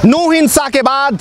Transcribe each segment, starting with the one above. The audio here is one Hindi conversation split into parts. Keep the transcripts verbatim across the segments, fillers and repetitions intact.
नू हिंसा के बाद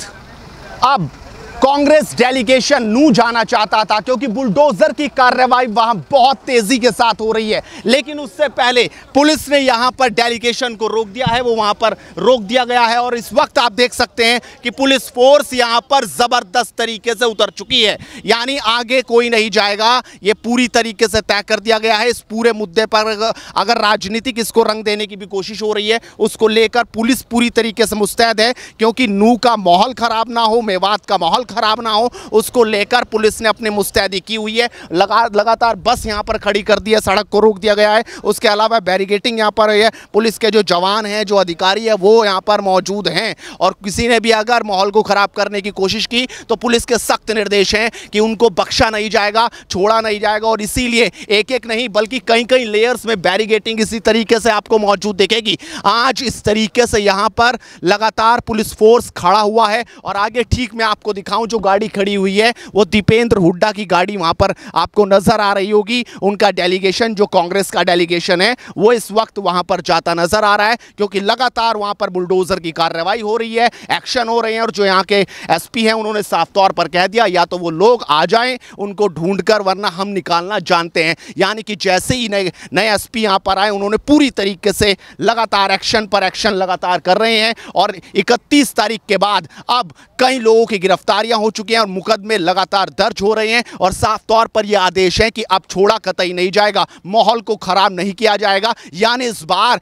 अब कांग्रेस डेलीगेशन नू जाना चाहता था, क्योंकि बुलडोजर की कार्रवाई वहां बहुत तेजी के साथ हो रही है। लेकिन उससे पहले पुलिस ने यहां पर डेलीगेशन को रोक दिया है, वो वहां पर रोक दिया गया है। और इस वक्त आप देख सकते हैं कि पुलिस फोर्स यहां पर जबरदस्त तरीके से उतर चुकी है, यानी आगे कोई नहीं जाएगा, ये पूरी तरीके से तय कर दिया गया है। इस पूरे मुद्दे पर अगर राजनीतिक इसको रंग देने की भी कोशिश हो रही है, उसको लेकर पुलिस पूरी तरीके से मुस्तैद है, क्योंकि नू का माहौल खराब ना हो, मेवात का माहौल खराब ना हो, उसको लेकर पुलिस ने अपनी मुस्तैदी की हुई है। लगा लगातार बस यहां पर खड़ी कर दी है, सड़क को रोक दिया गया है। उसके अलावा बैरिकेटिंग यहां पर है, पुलिस के जो जवान हैं, जो अधिकारी है, वो यहां पर मौजूद हैं। और किसी ने भी अगर माहौल को खराब करने की कोशिश की तो पुलिस के सख्त निर्देश हैं कि उनको बख्शा नहीं जाएगा, छोड़ा नहीं जाएगा। और इसीलिए एक एक नहीं बल्कि कई कई लेयर्स में बैरिकेटिंग इसी तरीके से आपको मौजूद दिखेगी। आज इस तरीके से यहां पर लगातार पुलिस फोर्स खड़ा हुआ है। और आगे ठीक मैं आपको दिखाऊं, जो गाड़ी खड़ी हुई है वो दीपेंद्र हुड्डा की गाड़ी वहां पर आपको नजर आ रही होगी। उनका डेलीगेशन, जो कांग्रेस का डेलीगेशन है, वो इस वक्त वहां पर जाता नजर आ रहा है, क्योंकि लगातार वहां पर बुलडोजर की कार्रवाई हो रही है, एक्शन हो रहे हैं। और जो यहां के एसपी हैं, उन्होंने साफ तौर पर कह दिया, या तो वो लोग आ जाएं उनको ढूंढकर, वरना हम निकालना जानते हैं। यानी कि जैसे ही नए नए एसपी यहां पर आए, उन्होंने पूरी तरीके से लगातार एक्शन पर एक्शन लगातार कर रहे हैं। और इकतीस तारीख के बाद अब कई लोगों की गिरफ्तारियां हो चुकी हैं और मुकदमे लगातार दर्ज हो रहे हैं। और साफ तौर पर यह आदेश है कि अब छोड़ा कतई नहीं जाएगा, माहौल को खराब नहीं किया जाएगा। यानी इस बार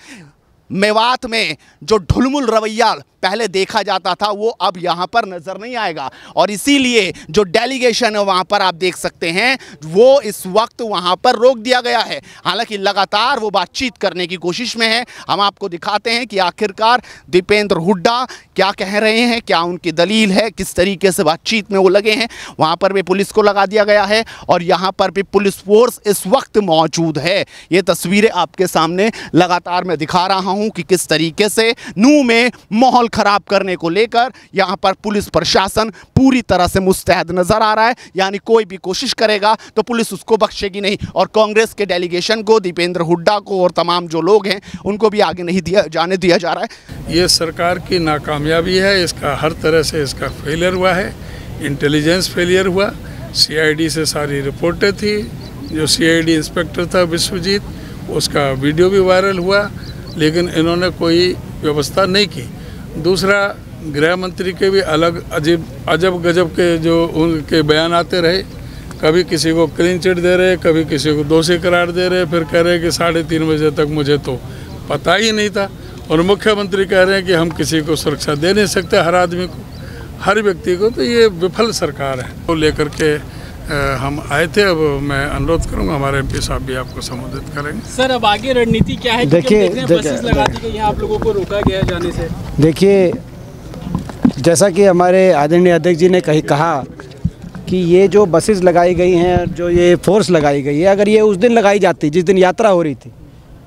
मेवात में जो ढुलमुल रवैया पहले देखा जाता था, वो अब यहां पर नजर नहीं आएगा। और इसीलिए जो डेलीगेशन है वहां पर आप देख सकते हैं, वो इस वक्त वहां पर रोक दिया गया है। हालांकि लगातार वो बातचीत करने की कोशिश में है। हम आपको दिखाते हैं कि आखिरकार दीपेंद्र हुड्डा क्या कह रहे हैं, क्या उनकी दलील है, किस तरीके से बातचीत में वो लगे हैं। वहां पर भी पुलिस को लगा दिया गया है और यहां पर भी पुलिस फोर्स इस वक्त मौजूद है। ये तस्वीरें आपके सामने लगातार मैं दिखा रहा हूं कि किस तरीके से नू में माहौल खराब करने को लेकर यहां पर पुलिस प्रशासन पूरी तरह से मुस्तैद नजर आ रहा है। यानी कोई भी कोशिश करेगा तो पुलिस उसको बख्शेगी नहीं। और कांग्रेस के डेलीगेशन को, दीपेंद्र हुड्डा को और तमाम जो लोग हैं, उनको भी आगे नहीं दिया जाने दिया जा रहा है। ये सरकार की नाकामयाबी है, इसका हर तरह से इसका फेलियर हुआ है। इंटेलिजेंस फेलियर हुआ। सीआईडी से सारी रिपोर्टें थी, जो सीआईडी इंस्पेक्टर था विश्वजीत, उसका वीडियो भी वायरल हुआ, लेकिन इन्होंने कोई व्यवस्था नहीं की। दूसरा, गृह मंत्री के भी अलग अजीब अजब गजब के जो उनके बयान आते रहे। कभी किसी को क्लीन चिट दे रहे, कभी किसी को दोषी करार दे रहे, फिर कह रहे कि साढ़े तीन बजे तक मुझे तो पता ही नहीं था। और मुख्यमंत्री कह रहे हैं कि हम किसी को सुरक्षा दे नहीं सकते, हर आदमी को, हर व्यक्ति को। तो ये विफल सरकार है, तो लेकर के हम आए थे। अब मैं अनुरोध करूंगा, हमारे एमपी साहब भी आपको संबोधित करेंगे। सर, अब आगे रणनीति क्या है? देखिए, बसेस लगा दी गई हैं, आप लोगों को रोका गया जाने से। देखिए, जैसा कि हमारे आदरणीय अध्यक्ष जी ने कही कहा कि ये जो बसेस लगाई गई हैं, जो ये फोर्स लगाई गई है, अगर ये उस दिन लगाई जाती जिस दिन यात्रा हो रही थी,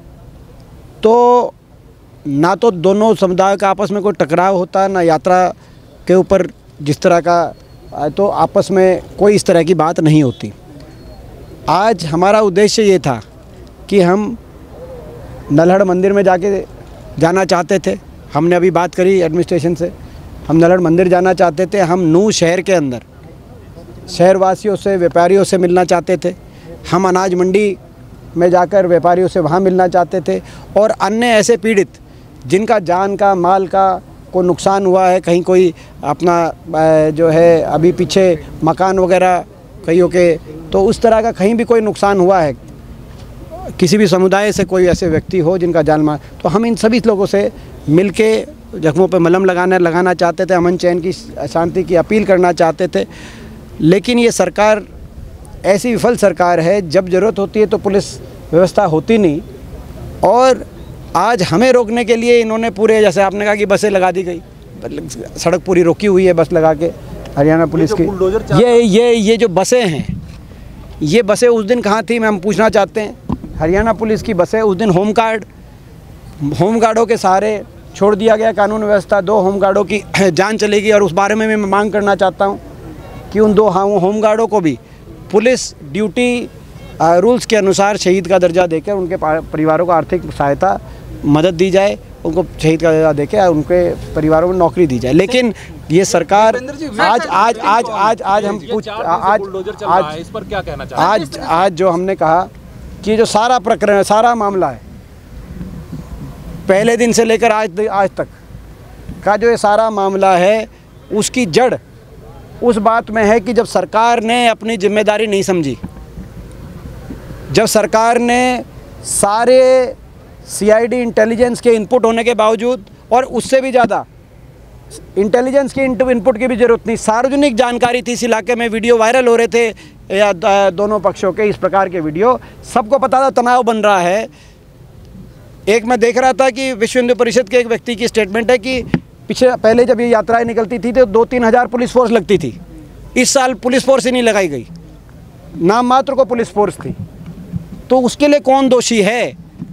तो ना तो दोनों समुदाय का आपस में कोई टकराव होता, ना यात्रा के ऊपर जिस तरह का, तो आपस में कोई इस तरह की बात नहीं होती। आज हमारा उद्देश्य ये था कि हम नल्हड़ मंदिर में जाके जाना चाहते थे। हमने अभी बात करी एडमिनिस्ट्रेशन से, हम नल्हड़ मंदिर जाना चाहते थे। हम नू शहर के अंदर शहरवासियों से, व्यापारियों से मिलना चाहते थे। हम अनाज मंडी में जाकर व्यापारियों से वहाँ मिलना चाहते थे। और अन्य ऐसे पीड़ित जिनका जान का, माल का को नुकसान हुआ है, कहीं कोई अपना जो है अभी पीछे मकान वगैरह कईयों के, तो उस तरह का कहीं भी कोई नुकसान हुआ है, किसी भी समुदाय से कोई ऐसे व्यक्ति हो जिनका जान माल, तो हम इन सभी लोगों से मिलके जख्मों पे मलहम लगाना लगाना चाहते थे, अमन चैन की, शांति की अपील करना चाहते थे। लेकिन ये सरकार ऐसी विफल सरकार है, जब ज़रूरत होती है तो पुलिस व्यवस्था होती नहीं। और आज हमें रोकने के लिए इन्होंने पूरे, जैसे आपने कहा कि बसें लगा दी गई, सड़क पूरी रोकी हुई है बस लगा के, हरियाणा पुलिस की। ये ये ये जो बसें हैं, ये बसें उस दिन कहाँ थी, मैं हम पूछना चाहते हैं। हरियाणा पुलिस की बसें उस दिन होम गार्ड होम गार्डों के सहारे छोड़ दिया गया कानून व्यवस्था। दो होम गार्डों की जान चलेगी। और उस बारे में मैं मांग करना चाहता हूँ कि उन दो होम गार्डों को भी पुलिस ड्यूटी रूल्स के अनुसार शहीद का दर्जा देकर उनके परिवारों को आर्थिक सहायता, मदद दी जाए। उनको शहीद का दर्जा देके उनके परिवारों में नौकरी दी जाए। लेकिन ये सरकार आज आज आज आज आज हम पूछ आज आज इस पर क्या कहना चाहते हैं? आज आज जो हमने कहा कि जो सारा प्रकरण है, सारा मामला है, पहले दिन से लेकर आज आज तक का जो ये सारा मामला है, उसकी जड़ उस बात में है कि जब सरकार ने अपनी जिम्मेदारी नहीं समझी, जब सरकार ने सारे सीआईडी इंटेलिजेंस के इनपुट होने के बावजूद, और उससे भी ज़्यादा इंटेलिजेंस के इनपुट की भी ज़रूरत नहीं, सार्वजनिक जानकारी थी इस इलाके में, वीडियो वायरल हो रहे थे या दोनों पक्षों के इस प्रकार के वीडियो, सबको पता था तनाव बन रहा है। एक मैं देख रहा था कि विश्व हिंदू परिषद के एक व्यक्ति की स्टेटमेंट है कि पिछले पहले जब ये यात्राएं निकलती थी तो दो तीन हज़ार पुलिस फोर्स लगती थी, इस साल पुलिस फोर्स ही नहीं लगाई गई, नाम मात्र को पुलिस फोर्स थी। तो उसके लिए कौन दोषी है?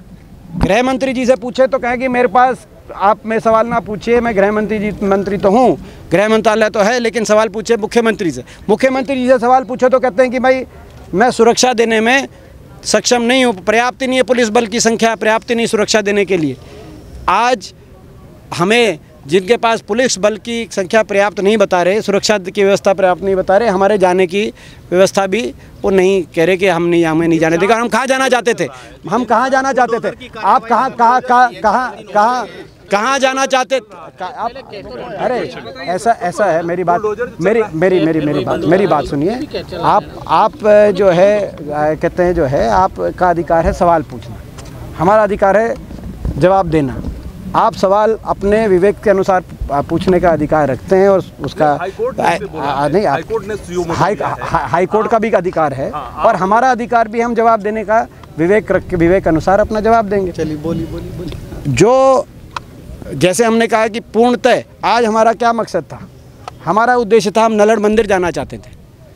गृह मंत्री जी से पूछे तो कहें कि मेरे पास आप में सवाल ना पूछिए, मैं गृह मंत्री जी मंत्री तो हूँ, गृह मंत्रालय तो है, लेकिन सवाल पूछे मुख्यमंत्री से। मुख्यमंत्री जी से सवाल पूछे तो कहते हैं कि भाई मैं सुरक्षा देने में सक्षम नहीं हूँ, पर्याप्त नहीं है पुलिस बल की संख्या, पर्याप्त नहीं सुरक्षा देने के लिए। आज हमें जिनके पास पुलिस बल की संख्या पर्याप्त नहीं बता रहे, सुरक्षा की व्यवस्था पर्याप्त नहीं बता रहे, हमारे जाने की व्यवस्था भी वो नहीं कह रहे कि हम नहीं हमें नहीं जाने देगा। हम कहाँ जाना चाहते थे? हम कहाँ जाना चाहते थे? आप कहाँ कहाँ कहाँ कहाँ कहाँ कहाँ जाना चाहते आप? अरे ऐसा ऐसा है, मेरी बात मेरी मेरी मेरी मेरी बात मेरी बात सुनिए। आप आप जो है कहते हैं जो है आपका अधिकार है सवाल पूछना, हमारा अधिकार है जवाब देना। आप सवाल अपने विवेक के अनुसार पूछने का अधिकार रखते हैं और उसका नहीं, हाई हाई कोर्ट का भी अधिकार है और हमारा अधिकार भी, हम जवाब देने का विवेक रख के विवेक अनुसार अपना जवाब देंगे। चलिए बोली बोली बोली जो जैसे हमने कहा कि पूर्णतः आज हमारा क्या मकसद था, हमारा उद्देश्य था हम नलड़ मंदिर जाना चाहते थे।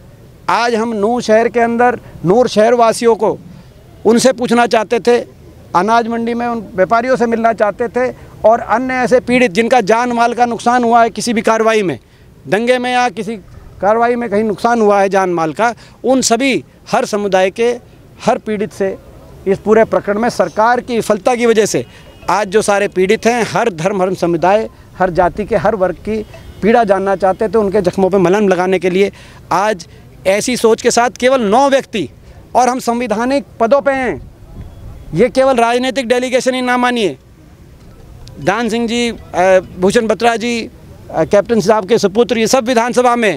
आज हम नूर शहर के अंदर नूर शहर वासियों को उनसे पूछना चाहते थे, अनाज मंडी में उन व्यापारियों से मिलना चाहते थे और अन्य ऐसे पीड़ित जिनका जान माल का नुकसान हुआ है किसी भी कार्रवाई में, दंगे में या किसी कार्रवाई में कहीं नुकसान हुआ है जान माल का, उन सभी हर समुदाय के हर पीड़ित से इस पूरे प्रकरण में सरकार की विफलता की वजह से आज जो सारे पीड़ित हैं, हर धर्म हर समुदाय हर जाति के हर वर्ग की पीड़ा जानना चाहते थे, उनके जख्मों पर मलहम लगाने के लिए आज ऐसी सोच के साथ केवल नौ व्यक्ति, और हम संवैधानिक पदों पे हैं, ये केवल राजनीतिक डेलीगेशन ही ना मानिए। दान सिंह जी, भूषण बत्रा जी, कैप्टन साहब के सुपुत्र, ये सब विधानसभा में,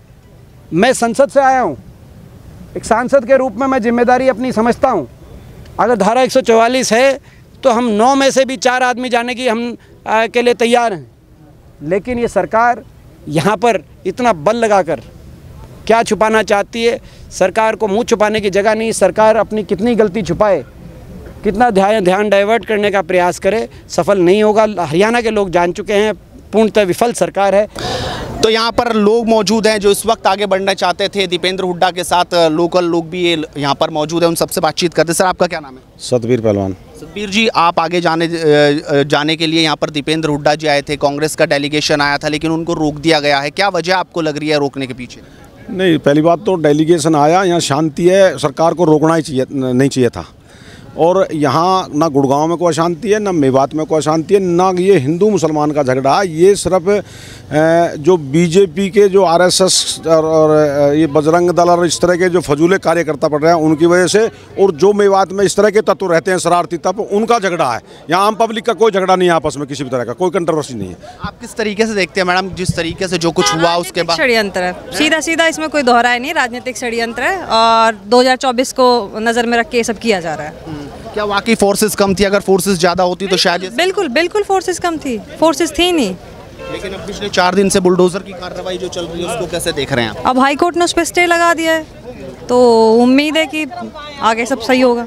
मैं संसद से आया हूँ, एक सांसद के रूप में मैं जिम्मेदारी अपनी समझता हूँ। अगर धारा एक सौ चौवालीस है तो हम नौ में से भी चार आदमी जाने की हम आ, के लिए तैयार हैं, लेकिन ये सरकार यहाँ पर इतना बल लगाकर क्या छुपाना चाहती है? सरकार को मुंह छुपाने की जगह नहीं, सरकार अपनी कितनी गलती छुपाए, कितना ध्यान ध्यान डाइवर्ट करने का प्रयास करे, सफल नहीं होगा। हरियाणा के लोग जान चुके हैं पूर्णतः विफल सरकार है। तो यहाँ पर लोग मौजूद हैं जो इस वक्त आगे बढ़ना चाहते थे, दीपेंद्र हुड्डा के साथ लोकल लोग भी यहाँ पर मौजूद हैं, उन सबसे बातचीत करते। सर आपका क्या नाम है? सतबीर पहलवान। सतबीर जी, आप आगे जाने जाने के लिए यहाँ पर दीपेंद्र हुड्डा जी आए थे, कांग्रेस का डेलीगेशन आया था, लेकिन उनको रोक दिया गया है, क्या वजह आपको लग रही है रोकने के पीछे? नहीं, पहली बात तो डेलीगेशन आया, यहाँ शांति है, सरकार को रोकना ही चाहिए नहीं चाहिए था। और यहाँ ना गुड़गांव में कोई अशांति है, ना मेवात में कोई अशांति है, ना ये हिंदू मुसलमान का झगड़ा है। ये सिर्फ जो बीजेपी के जो आरएसएस और, और ये बजरंग दल और इस तरह के जो फजूले कार्यकर्ता पड़ रहे हैं उनकी वजह से, और जो मेवात में इस तरह के तत्व रहते हैं शरारती तत्व, उनका झगड़ा है। यहाँ आम पब्लिक का कोई झगड़ा नहीं है, आपस में किसी भी तरह का कोई कंट्रोवर्सी नहीं है। आप किस तरीके से देखते हैं मैडम, जिस तरीके से जो कुछ हुआ उसके बाद? षड्यंत्र है, सीधा सीधा, इसमें कोई दोहराए नहीं, राजनीतिक षड्यंत्र है और दो हज़ार चौबीस को नज़र में रख के ये सब किया जा रहा है। क्या वाकई फोर्सेस कम थी? अगर फोर्सेस ज़्यादा होती तो शायद बिल्कुल बिल्कुल फोर्सेस कम थी, फोर्सेस थी नहीं। लेकिन अब पिछले चार दिन से बुलडोजर की कार्रवाई जो चल रही है उसको कैसे देख रहे हैं आप? अब हाई कोर्ट ने उस पर स्टे लगा दिया है, तो उम्मीद है कि आगे सब सही होगा।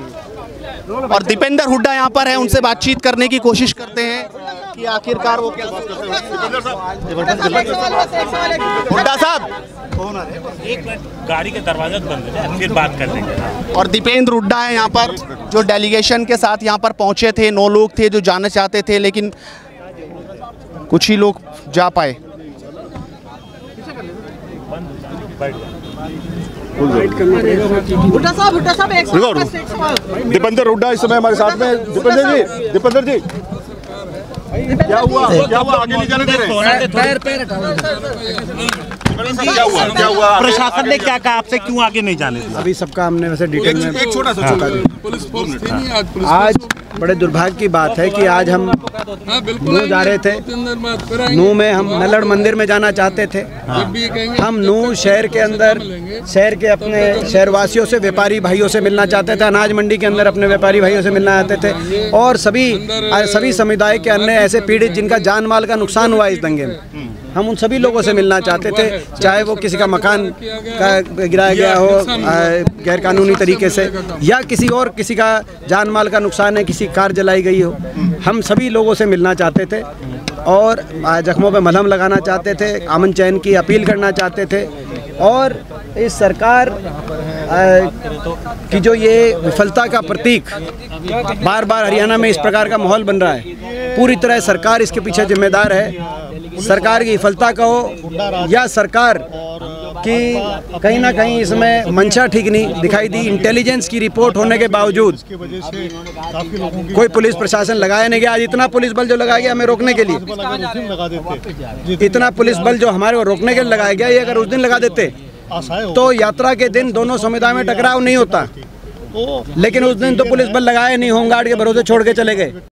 और दीपेंद्र हुड्डा यहाँ पर है, उनसे बातचीत करने की कोशिश करते हैं कि आखिरकार वो क्या। हुड्डा साहब, एक मिनट, गाड़ी के दरवाजा बंद है, फिर बात कर लेंगे। और दीपेंद्र हुड्डा है यहाँ पर, जो डेलीगेशन के साथ यहाँ पर पहुँचे थे। नौ लोग थे जो जाना चाहते थे, लेकिन कुछ ही लोग जा पाए। हुड्डा साहब, हुड्डा साहब, एक दीपेंद्र हुड्डा इस समय हमारे साथ में। दीपेंद्र जी, दीपेंद्र जी क्या हुआ क्या हुआ आगे नहीं जाने दे रहे? पैर पैर हटाओ। क्या हुआ क्या हुआ? प्रशासन ने क्या कहा आपसे, क्यों आगे नहीं जाने दिया? अभी सबका हमने वैसे डिटेल में एक छोटा सा छोटा पुलिस फोर्स थी नहीं आज, पुलिस आज बड़े दुर्भाग्य की बात है कि आज हम हाँ बिल्कुल नू जा रहे थे। नू में हम नलड़ मंदिर में जाना चाहते थे। हम नू शहर के अंदर शहर के अपने शहरवासियों से, व्यापारी भाइयों से मिलना चाहते थे। अनाज मंडी के अंदर अपने व्यापारी भाइयों से मिलना चाहते थे और सभी सभी समुदाय के अन्य ऐसे पीड़ित जिनका जान माल का नुकसान हुआ इस दंगे में, हम उन सभी लोगों से मिलना चाहते थे। चाहे वो किसी का मकान का गिराया गया हो गैर कानूनी तरीके से, या किसी और किसी का जान माल का नुकसान है, किसी कार जलाई गई हो, हम सभी लोगों से मिलना चाहते थे और जख्मों पे मलहम लगाना चाहते थे, अमन चैन की अपील करना चाहते थे। और इस सरकार की जो ये विफलता का प्रतीक बार बार हरियाणा में इस प्रकार का माहौल बन रहा है, पूरी तरह सरकार इसके पीछे जिम्मेदार है। सरकार की विफलता का हो या सरकार की कहीं ना कहीं इसमें मंशा ठीक नहीं दिखाई दी। इंटेलिजेंस की रिपोर्ट होने के बावजूद कोई पुलिस प्रशासन लगाया नहीं गया। आज इतना पुलिस बल जो लगाया गया हमें रोकने के लिए, इतना पुलिस बल जो हमारे को रोकने के लिए लगाया गया, ये अगर उस दिन लगा देते तो यात्रा के दिन दोनों समुदाय में टकराव नहीं होता। लेकिन उस दिन तो पुलिस बल लगाए नहीं, होमगार्ड के भरोसे छोड़ के चले गए।